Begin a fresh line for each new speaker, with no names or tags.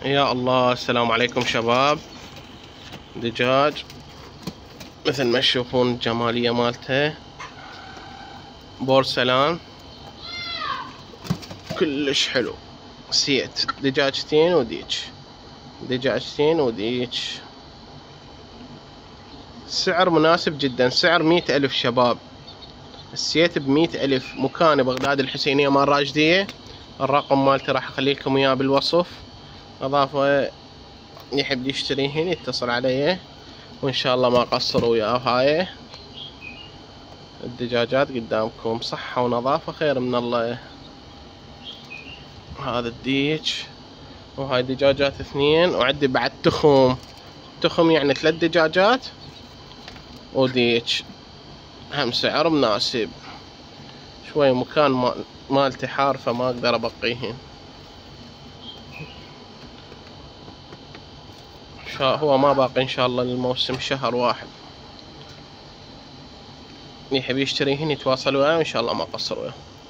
يا الله، السلام عليكم شباب. دجاج مثل ما تشوفون الجمالية مالته، بورسلان كلش حلو. سيت دجاجتين وديج، دجاجتين وديج. سعر مناسب جدا، سعر 100,000 شباب. السيت ب100,000. مكان بغداد الحسينية مال راشدية. الرقم مالته راح اخلي لكم اياه بالوصف. اضافة يحب يشتريهن يتصل علي وان شاء الله ما قصروا وياه. هاي الدجاجات قدامكم، صحة ونظافة خير من الله. هذا الديج، وهاي دجاجات 2، وعندي بعد تخم يعني 3 دجاجات وديج. هم سعر مناسب. شوي مكان مالتي حار فما اقدر ابقيهن. هو ما باقي ان شاء الله للموسم شهر واحد. يحب يشتريهن يتواصل وياي وان شاء الله ما قصر وياه.